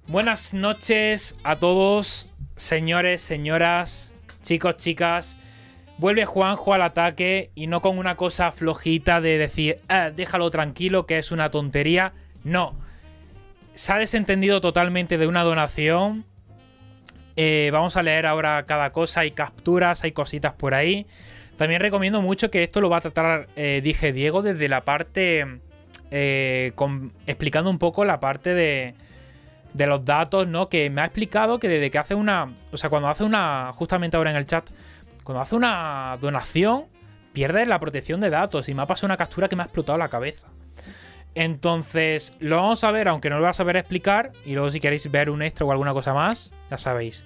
Buenas noches a todos, señores, señoras, chicos, chicas. Vuelve Juanjo al ataque y no con una cosa flojita de decir, déjalo tranquilo, que es una tontería. No. Se ha desentendido totalmente de una donación. Vamos a leer ahora cada cosa. Hay capturas, hay cositas por ahí. También recomiendo mucho que esto lo va a tratar, dije Diego, desde la parte... explicando un poco la parte de los datos, ¿no? Que me ha explicado que desde que hace una... O sea, cuando hace una... Justamente ahora en el chat... Cuando hace una donación, pierde la protección de datos. Y me ha pasado una captura que me ha explotado la cabeza. Entonces, lo vamos a ver, aunque no lo voy a saber explicar. Y luego si queréis ver un extra o alguna cosa más, ya sabéis.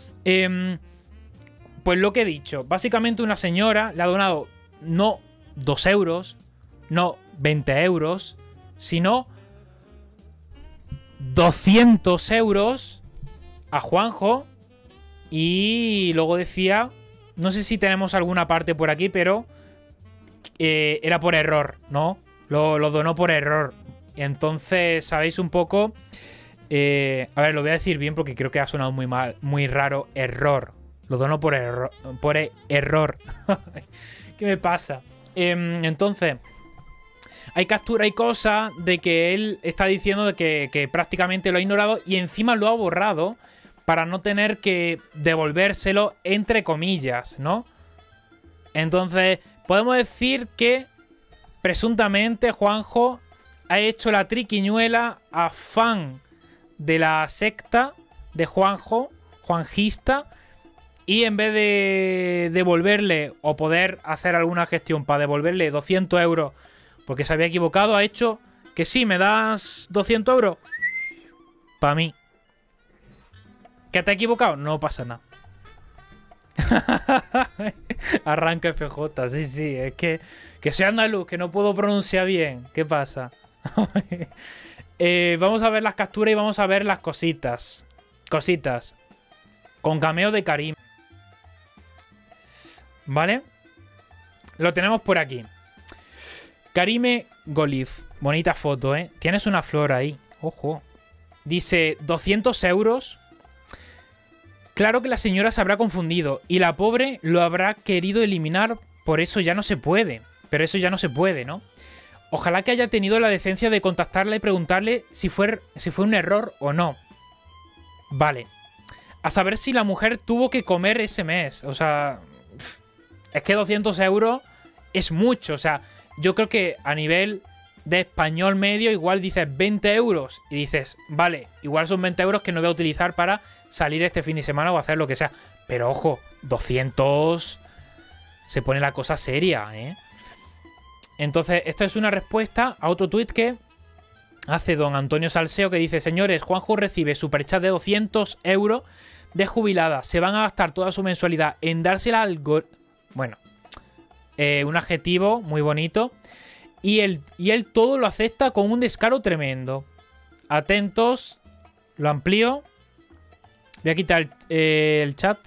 Pues lo que he dicho. Básicamente una señora le ha donado no 2 euros, no 20 euros, sino 200 euros a Juanjo. Y luego decía... No sé si tenemos alguna parte por aquí, pero era por error, ¿no? Lo donó por error. Entonces, sabéis un poco... a ver, lo voy a decir bien porque creo que ha sonado muy mal, muy raro. Error. Lo donó por error. ¿Qué me pasa? Entonces, hay captura y cosa de que él está diciendo de que prácticamente lo ha ignorado y encima lo ha borrado para no tener que devolvérselo, entre comillas, ¿no? Entonces, podemos decir que presuntamente Juanjo ha hecho la triquiñuela a fan de la secta de Juanjo, juanjista, y en vez de devolverle o poder hacer alguna gestión para devolverle 200 euros porque se había equivocado, ha hecho que sí, me das 200 euros para mí. ¿Que te has equivocado? No pasa nada. Arranca FJ, sí, es que soy andaluz, que no puedo pronunciar bien. ¿Qué pasa? Vamos a ver las capturas y vamos a ver las cositas. Cositas. Con cameo de Karim. ¿Vale? Lo tenemos por aquí. Karime Golif. Bonita foto, ¿eh? Tienes una flor ahí. Ojo. Dice 200 euros. Claro que la señora se habrá confundido y la pobre lo habrá querido eliminar, por eso ya no se puede. Pero eso ya no se puede, ¿no? Ojalá que haya tenido la decencia de contactarla y preguntarle si fue un error o no. Vale. A saber si la mujer tuvo que comer ese mes. O sea, es que 200 euros es mucho. O sea, yo creo que a nivel de español medio igual dices 20 euros y dices, vale, igual son 20 euros que no voy a utilizar para salir este fin de semana o hacer lo que sea. Pero ojo, 200... Se pone la cosa seria, ¿eh? Entonces, esto es una respuesta a otro tuit que hace don Antonio Salseo, que dice: señores, Juanjo recibe superchat de 200 euros de jubilada. Se van a gastar toda su mensualidad en dársela al... Bueno, un adjetivo muy bonito. Y él todo lo acepta con un descaro tremendo. Atentos. Lo amplío. Voy a quitar el chat.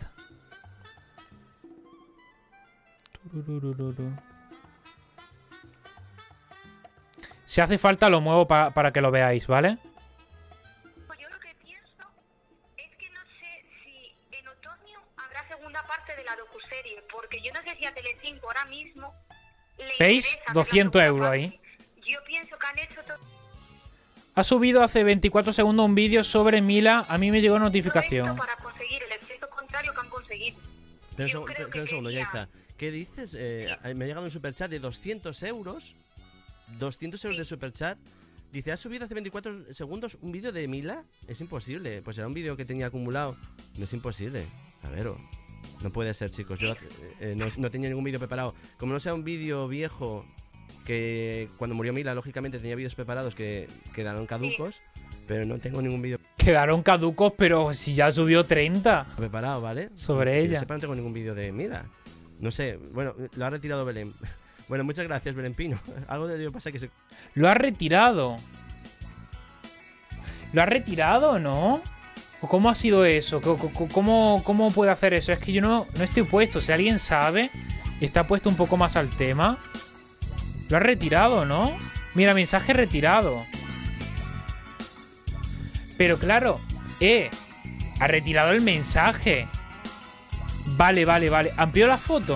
Si hace falta lo muevo para que lo veáis, ¿vale? Yo lo que pienso es que no sé si en otoño habrá segunda parte de la docuserie, porque yo no sé si a Telecinco ahora mismo le ¿Veis? interesa 200 euros ahí. Yo pienso que han hecho todo Ha subido hace 24 segundos un vídeo sobre Mila. A mí me llegó notificación. esto para conseguir el efecto contrario que han conseguido. Pero Yo creo que un segundo, quería- Yaiza. ¿Qué dices? Me ha llegado un superchat de 200 euros. 200 euros de superchat. Dice, ha subido hace 24 segundos un vídeo de Mila. Es imposible. Pues era un vídeo que tenía acumulado. No es imposible. A ver, no puede ser, chicos. Yo no tenía ningún vídeo preparado. Como no sea un vídeo viejo, que cuando murió Mila, lógicamente tenía vídeos preparados que quedaron caducos. Pero no tengo ningún vídeo Quedaron caducos, pero si ya subió 30 preparado, ¿vale? sobre Que yo ella. sepa, no tengo ningún vídeo de Mila. No sé, bueno, lo ha retirado Belén. Bueno, muchas gracias, Belén Pino. Algo debió pasar que se... Lo ha retirado. ¿Lo ha retirado, no? ¿O cómo ha sido eso? ¿Cómo puede hacer eso? Es que yo no estoy puesto. Si alguien sabe y está puesto un poco más al tema. Lo ha retirado, ¿no? Mira, mensaje retirado. Pero claro, Ha retirado el mensaje. Vale. Amplió la foto.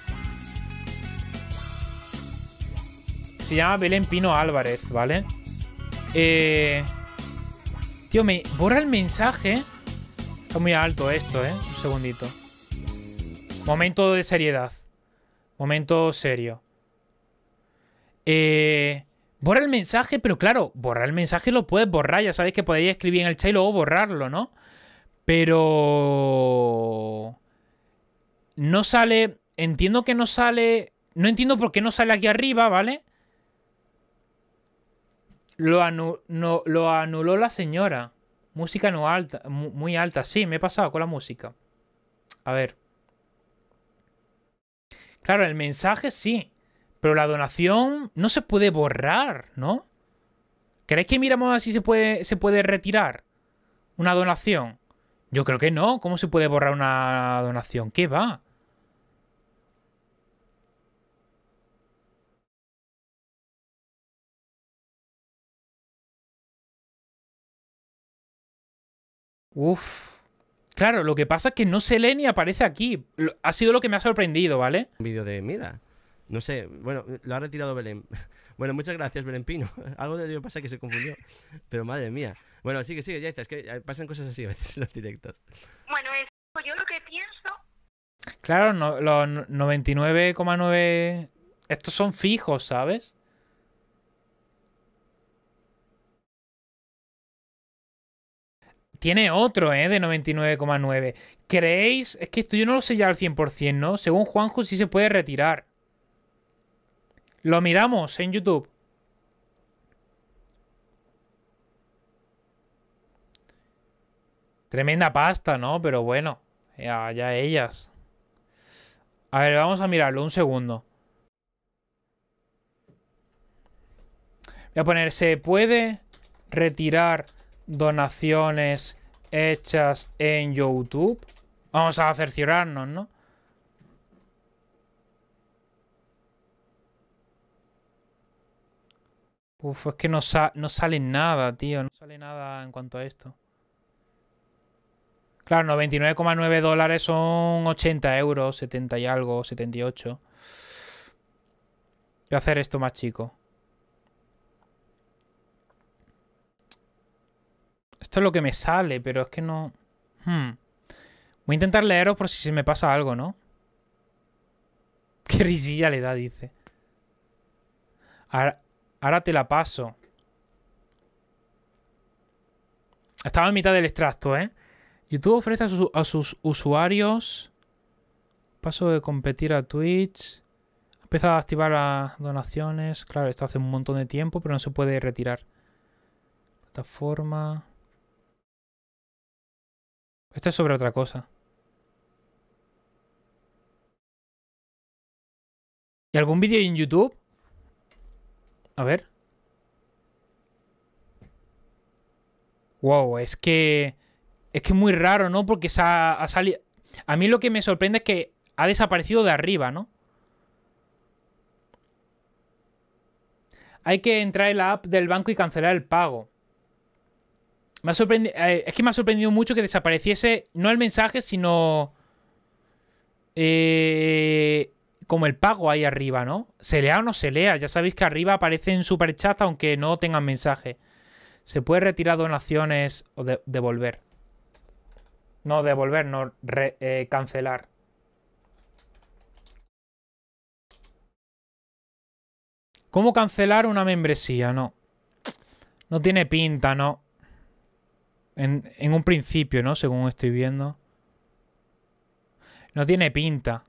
Se llama Belén Pino Álvarez, ¿vale? Tío, me borra el mensaje. Está muy alto esto, ¿eh? Un segundito. Momento de seriedad. Momento serio. Borra el mensaje, pero claro, borrar el mensaje lo puedes borrar. Ya sabéis que podéis escribir en el chat y luego borrarlo, ¿no? Pero... no sale... entiendo que no sale... no entiendo por qué no sale aquí arriba, ¿vale? Lo anuló la señora. Música no alta, muy alta. Sí, me he pasado con la música. A ver. Claro, el mensaje sí. Pero la donación no se puede borrar, ¿no? ¿Queréis que miramos a ver si se puede retirar una donación? Yo creo que no. ¿Cómo se puede borrar una donación? ¿Qué va? Uf. Claro, lo que pasa es que no se lee ni aparece aquí. Ha sido lo que me ha sorprendido, ¿vale? Un vídeo de Mila. No sé, bueno, lo ha retirado Belén. Bueno, muchas gracias, Belén Pino. Algo debió pasar que se confundió. Pero madre mía. Bueno, sigue, Yaiza, es que pasan cosas así a veces en los directos. Bueno, yo lo que pienso... Claro, no, los 99,9... estos son fijos, ¿sabes? Tiene otro, de 99,9. ¿Creéis? Es que esto yo no lo sé ya al 100%, ¿no? Según Juanjo sí se puede retirar. Lo miramos en YouTube. Tremenda pasta, ¿no? Pero bueno, ya ellas. A ver, vamos a mirarlo un segundo. Voy a poner, ¿se puede retirar donaciones hechas en YouTube? Vamos a cerciorarnos, ¿no? Uf, es que no sale nada, tío. No sale nada en cuanto a esto. Claro, 99,9 dólares son 80 euros, 70 y algo, 78. Voy a hacer esto más chico. Esto es lo que me sale, pero es que no... Voy a intentar leeros por si se me pasa algo, ¿no? Qué risilla le da, dice. Ahora te la paso. Estaba en mitad del extracto, ¿eh? YouTube ofrece a sus usuarios... paso de competir a Twitch. Ha empezado a activar las donaciones. Claro, esto hace un montón de tiempo, pero no se puede retirar. Plataforma... Esto es sobre otra cosa. ¿Y algún vídeo en YouTube? A ver. Wow, es que... es que es muy raro, ¿no? Porque ha salido... A mí lo que me sorprende es que ha desaparecido de arriba, ¿no? Hay que entrar en la app del banco y cancelar el pago. Me ha sorprendido... es que me ha sorprendido mucho que desapareciese... no el mensaje, sino... como el pago ahí arriba, ¿no? Se lea o no se lea. Ya sabéis que arriba aparece en superchat aunque no tengan mensaje. Se puede retirar donaciones o devolver. No, devolver, no. Cancelar. ¿Cómo cancelar una membresía? No. No tiene pinta, no. En un principio, ¿no? Según estoy viendo. No tiene pinta.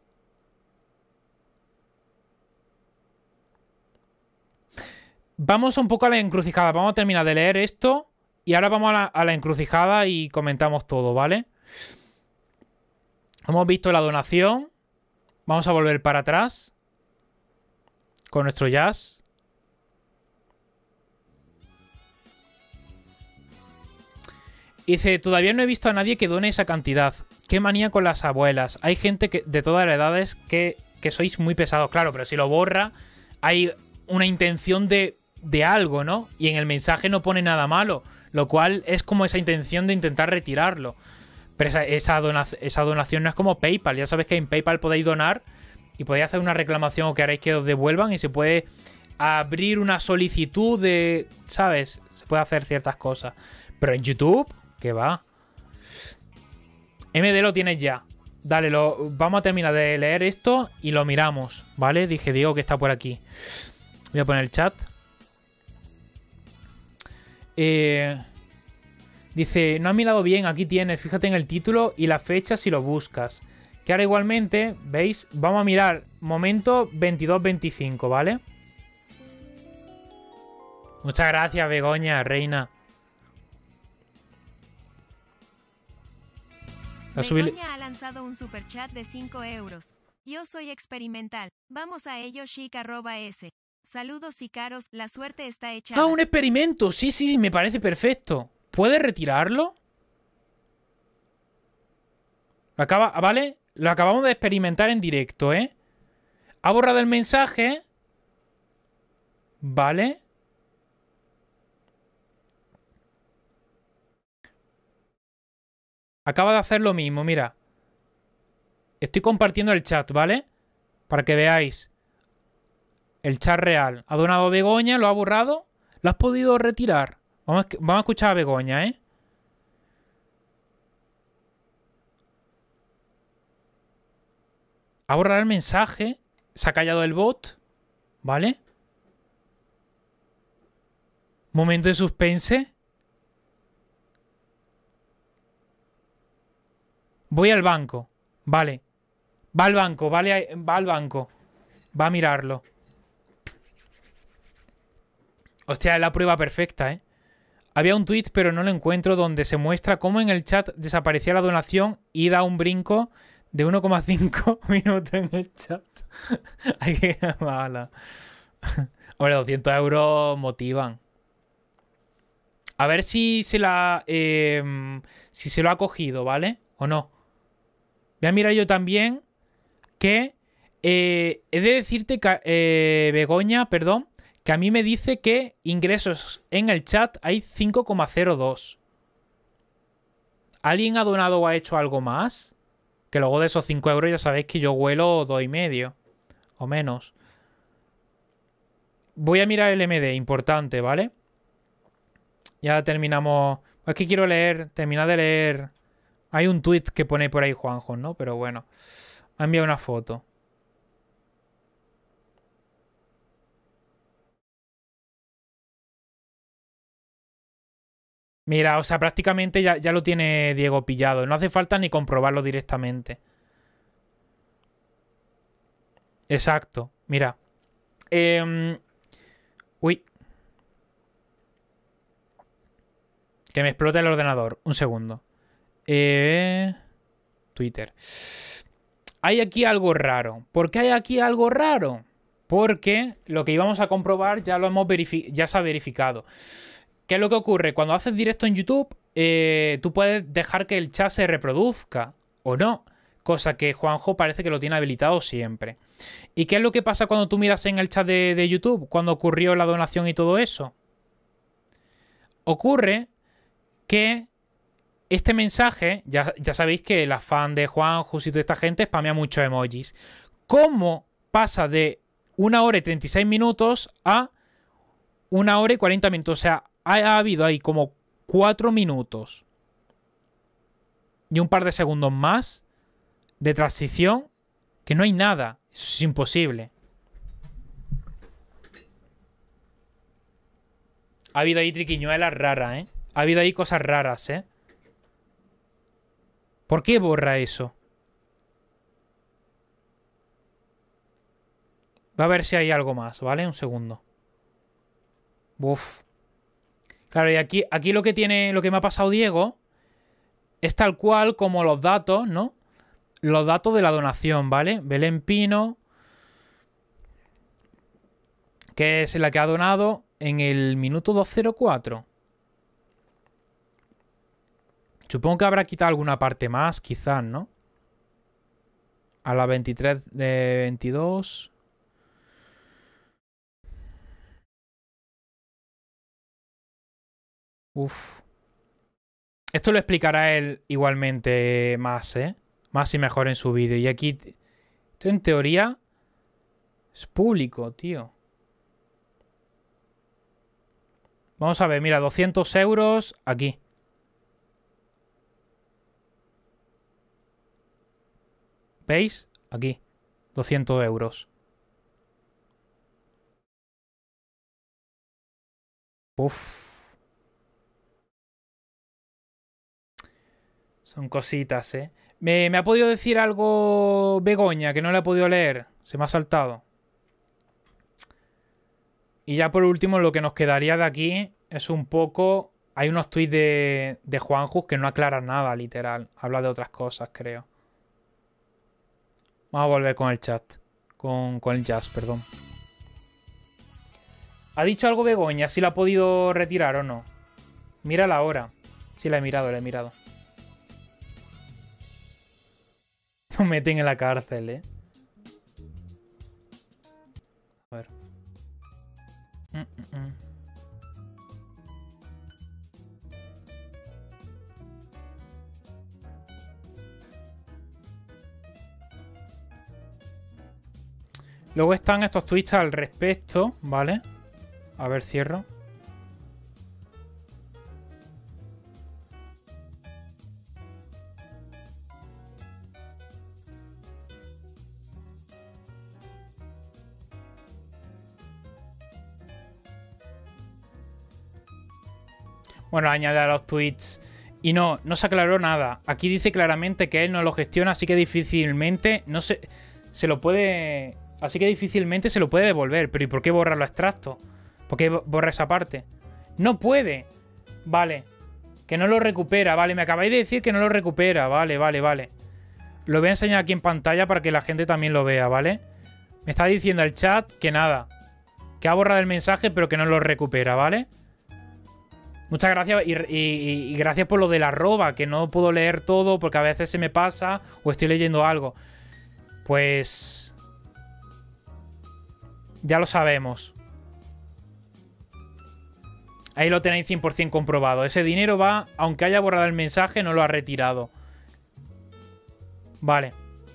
Vamos un poco a la encrucijada. Vamos a terminar de leer esto. Y ahora vamos a la encrucijada y comentamos todo, ¿vale? Hemos visto la donación. Vamos a volver para atrás. Con nuestro jazz. Dice, todavía no he visto a nadie que done esa cantidad. Qué manía con las abuelas. Hay gente de todas las edades que sois muy pesados. Claro, pero si lo borra, hay una intención de algo, ¿no? Y en el mensaje no pone nada malo. Lo cual es como esa intención de intentar retirarlo. Pero esa donación no es como PayPal. Ya sabéis que en PayPal podéis donar y podéis hacer una reclamación o que haréis que os devuelvan y se puede abrir una solicitud de... ¿Sabes? Se puede hacer ciertas cosas. Pero en YouTube, ¿qué va? MD lo tienes ya. Dale, vamos a terminar de leer esto y lo miramos, ¿vale? Dije Diego que está por aquí. Voy a poner el chat. Dice, no has mirado bien, aquí tienes, fíjate en el título y la fecha si lo buscas. Que ahora igualmente, ¿veis? Vamos a mirar momento 22-25, ¿vale? Muchas gracias, Begoña, reina. Begoña ha lanzado un superchat de 5 euros. Yo soy experimental. Vamos a ello, chic@s. Saludos y caros, la suerte está echada. ¡Ah, un experimento! Sí, sí, me parece perfecto. ¿Puedes retirarlo? ¿Vale? Lo acabamos de experimentar en directo, ¿eh? Ha borrado el mensaje. ¿Vale? Acaba de hacer lo mismo, mira. Estoy compartiendo el chat, ¿vale? Para que veáis. El chat real. Ha donado Begoña, lo ha borrado. ¿Lo has podido retirar? Vamos a escuchar a Begoña, ¿eh? Ha borrado el mensaje. Se ha callado el bot. ¿Vale? Momento de suspense. Voy al banco. Vale. Va al banco, vale. Va al banco. Va a mirarlo. Hostia, es la prueba perfecta, ¿eh? Había un tweet, pero no lo encuentro, donde se muestra cómo en el chat desaparecía la donación y da un brinco de 1,5 minutos en el chat. Ay, qué mala. Hombre, 200 euros motivan. A ver si se la... si se lo ha cogido, ¿vale? ¿O no? Voy a mirar yo también que... he de decirte, Begoña, perdón, que a mí me dice que ingresos en el chat hay 5,02. ¿Alguien ha donado o ha hecho algo más? Que luego de esos 5 euros ya sabéis que yo huelo 2,5 o menos. Voy a mirar el MD, importante, ¿vale? Ya terminamos. Es que quiero terminar de leer. Hay un tweet que pone por ahí Juanjo, ¿no? Pero bueno. Me ha enviado una foto. Mira, o sea, prácticamente ya lo tiene Diego pillado. No hace falta ni comprobarlo directamente. Exacto. Mira. Uy. Que me explota el ordenador. Un segundo. Twitter. Hay aquí algo raro. ¿Por qué hay aquí algo raro? Porque lo que íbamos a comprobar ya lo hemos ya se ha verificado. ¿Qué es lo que ocurre? Cuando haces directo en YouTube, tú puedes dejar que el chat se reproduzca o no. Cosa que Juanjo parece que lo tiene habilitado siempre. ¿Y qué es lo que pasa cuando tú miras en el chat de YouTube? Cuando ocurrió la donación y todo eso. Ocurre que este mensaje, ya sabéis que la fan de Juanjo y toda esta gente spamea muchos emojis. ¿Cómo pasa de 1 hora y 36 minutos a 1 hora y 40 minutos? O sea, ha habido ahí como 4 minutos y un par de segundos más de transición que no hay nada. Eso es imposible. Ha habido ahí triquiñuelas raras, ¿eh? Ha habido ahí cosas raras, ¿eh? ¿Por qué borra eso? Va a ver si hay algo más, ¿vale? Un segundo. Uf. Claro, y aquí lo que me ha pasado Diego es tal cual como los datos, ¿no? Los datos de la donación, ¿vale? Belén Pino, que es la que ha donado en el minuto 2:04. Supongo que habrá quitado alguna parte más, quizás, ¿no? A las 23 de 22. Uf. Esto lo explicará él igualmente más, ¿eh? Más y mejor en su vídeo. Y aquí... Esto en teoría... Es público, tío. Vamos a ver, mira, 200 euros aquí. ¿Veis? Aquí. 200 euros. Uf. Son cositas, ¿eh? ¿Me ha podido decir algo Begoña que no le he podido leer? Se me ha saltado. Y ya por último, lo que nos quedaría de aquí es un poco... Hay unos tweets de Juanjus que no aclaran nada, literal. Habla de otras cosas, creo. Vamos a volver con el chat. Con el jazz, perdón. ¿Ha dicho algo Begoña? ¿Si la ha podido retirar o no? Mira la hora. Sí, la he mirado, la he mirado. Nos meten en la cárcel, ¿eh? A ver. Luego están estos tweets al respecto, ¿vale? A ver, cierro. Bueno, añade a los tweets. Y no se aclaró nada. Aquí dice claramente que él no lo gestiona, así que difícilmente se lo puede... Así que difícilmente se lo puede devolver. Pero ¿y por qué borra los extractos? ¿Por qué borra esa parte? ¡No puede! Vale. Que no lo recupera. Vale, me acabáis de decir que no lo recupera. Vale. Lo voy a enseñar aquí en pantalla para que la gente también lo vea, ¿vale? Me está diciendo el chat que nada. Que ha borrado el mensaje, pero que no lo recupera, ¿vale? Muchas gracias y gracias por lo del arroba, que no puedo leer todo porque a veces se me pasa o estoy leyendo algo. Pues... Ya lo sabemos. Ahí lo tenéis 100% comprobado. Ese dinero va, aunque haya borrado el mensaje, no lo ha retirado. Vale.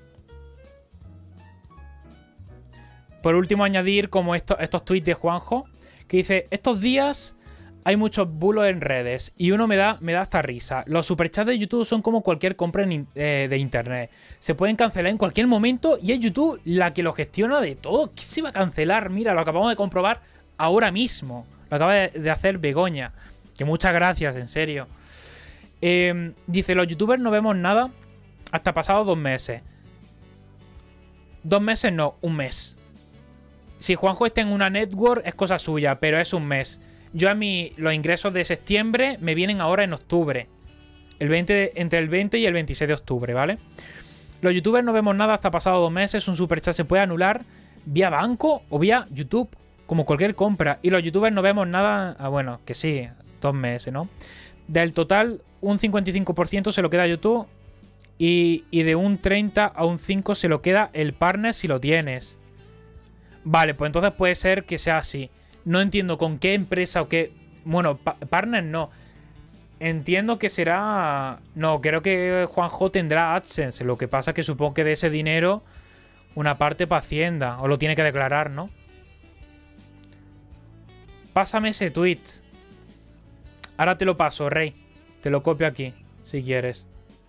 Por último, añadir como estos tweets de Juanjo, que dice, estos días hay muchos bulos en redes y uno me da hasta risa. Los superchats de YouTube son como cualquier compra de internet. Se pueden cancelar en cualquier momento y es YouTube la que lo gestiona de todo. ¿Qué se va a cancelar? Mira, lo acabamos de comprobar ahora mismo. Lo acaba de hacer Begoña. Que muchas gracias, en serio. Dice, los youtubers no vemos nada hasta pasados 2 meses. 2 meses no, 1 mes. Si Juanjo está en una network es cosa suya, pero es 1 mes. Yo los ingresos de septiembre me vienen ahora en octubre. Entre el 20 y el 26 de octubre, ¿vale? Los youtubers no vemos nada hasta pasados 2 meses. Un superchat se puede anular vía banco o vía YouTube, como cualquier compra. Y los youtubers no vemos nada... Ah, bueno, que sí, 2 meses, ¿no? Del total, un 55% se lo queda a YouTube. Y de un 30 a un 5 se lo queda el partner si lo tienes. Vale, pues entonces puede ser que sea así. No entiendo con qué empresa o qué... Bueno, partner no. Entiendo que será... No, creo que Juanjo tendrá AdSense. Lo que pasa es que supongo que de ese dinero una parte para Hacienda. O lo tiene que declarar, ¿no? Pásame ese tweet. Ahora te lo paso, Rey. Te lo copio aquí, si quieres.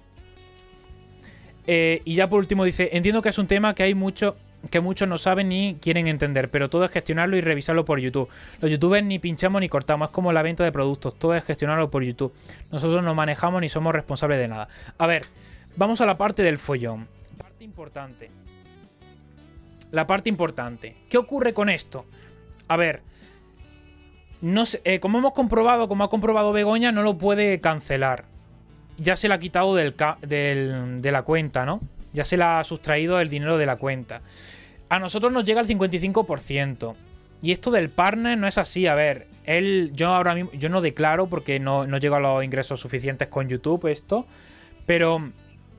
Y ya por último dice... Entiendo que es un tema que muchos no saben ni quieren entender, pero todo es gestionarlo y revisarlo por YouTube. Los youtubers ni pinchamos ni cortamos, es como la venta de productos, todo es gestionarlo por YouTube. Nosotros no manejamos ni somos responsables de nada. A ver, vamos a la parte del follón. Parte importante. La parte importante. ¿Qué ocurre con esto? A ver, no sé, como hemos comprobado, como ha comprobado Begoña, no lo puede cancelar. Ya se le ha quitado de la cuenta, ¿no? Ya se le ha sustraído el dinero de la cuenta. A nosotros nos llega el 55%. Y esto del partner no es así. A ver, yo ahora mismo yo no declaro porque no llego a los ingresos suficientes con YouTube esto. Pero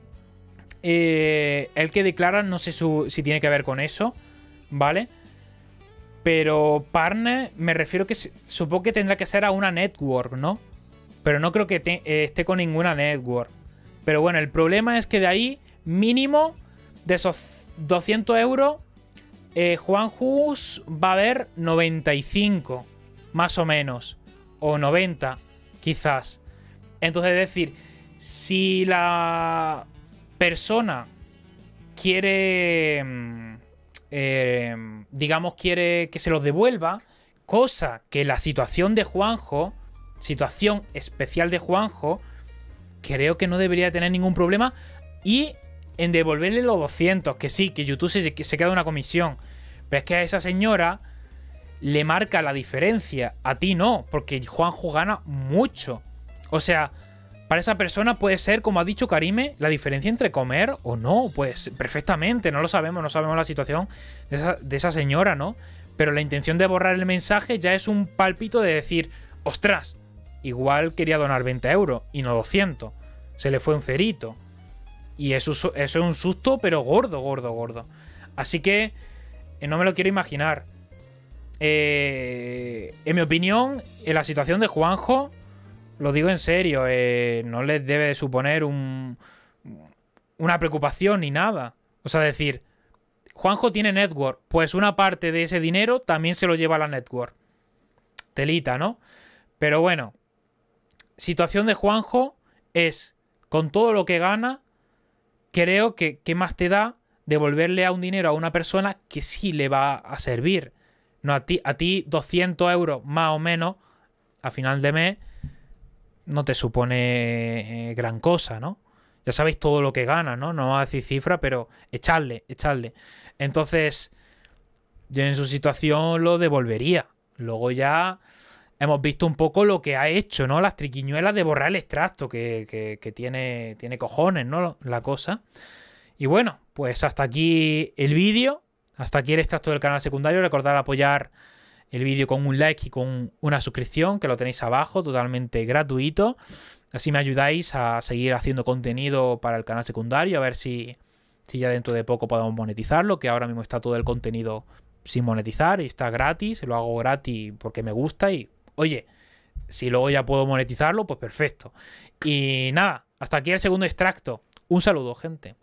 el que declara no sé si tiene que ver con eso, ¿vale? Pero partner me refiero que supongo que tendrá que ser a una network, ¿no? pero no creo que esté con ninguna network. Pero bueno, el problema es que de ahí, mínimo, de esos 200 euros, Juanjus va a haber 95, más o menos, o 90, quizás. Entonces, es decir, si la persona quiere, digamos, quiere que se los devuelva, cosa que la situación de Juanjo, situación especial de Juanjo, creo que no debería tener ningún problema, y en devolverle los 200, que sí, que YouTube se queda una comisión, pero es que a esa señora le marca la diferencia, a ti no, porque Juanjo gana mucho. O sea, para esa persona puede ser, como ha dicho Karime, la diferencia entre comer o no, pues perfectamente, no lo sabemos, no sabemos la situación de esa señora, ¿no? Pero la intención de borrar el mensaje ya es un pálpito de decir, ostras, igual quería donar 20 euros y no 200, se le fue un cerito. Y eso es un susto, pero gordo, gordo, gordo. Así que no me lo quiero imaginar. En mi opinión, en la situación de Juanjo, lo digo en serio, no les debe de suponer una preocupación ni nada. O sea, decir, Juanjo tiene network, pues una parte de ese dinero también se lo lleva a la network. Telita, ¿no? Pero bueno, situación de Juanjo es, con todo lo que gana, creo que ¿qué más te da devolverle a un dinero a una persona que sí le va a servir? No a ti 200 euros más o menos a final de mes no te supone gran cosa, ¿no? Ya sabéis todo lo que gana, ¿no? No voy a decir cifra, pero echadle. Entonces, yo en su situación lo devolvería. Luego ya hemos visto un poco lo que ha hecho, ¿no? Las triquiñuelas de borrar el extracto, que tiene cojones, ¿no? La cosa. Y bueno, pues hasta aquí el vídeo. Hasta aquí el extracto del canal secundario. Recordad apoyar el vídeo con un like y con una suscripción, que lo tenéis abajo, totalmente gratuito. Así me ayudáis a seguir haciendo contenido para el canal secundario, a ver si ya dentro de poco podemos monetizarlo, que ahora mismo está todo el contenido sin monetizar y está gratis. Lo hago gratis porque me gusta y, oye, si luego ya puedo monetizarlo, pues perfecto. Y nada, hasta aquí el segundo extracto. Un saludo, gente.